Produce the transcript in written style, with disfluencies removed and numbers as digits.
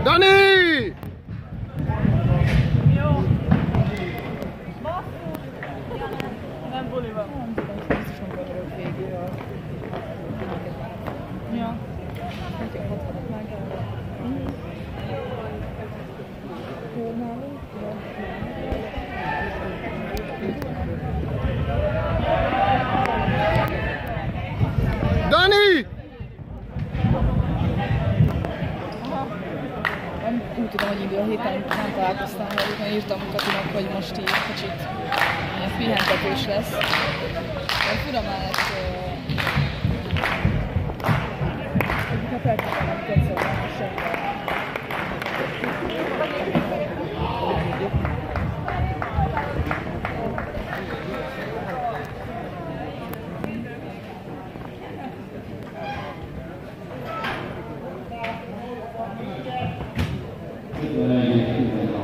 Dani! Nem buli van. Nem tudom, hogy biztosan gondolok végéről. Ja. Nagyon hatodok meg el. Jó nálunk? Dani! Úgy tudom, hogy idő a héten nem találkoztam velük, mert írtam Katinak, hogy most így kicsit ilyen pihentetős lesz. De fura mellett ha feltétlenül tetszett semmi. Thank you.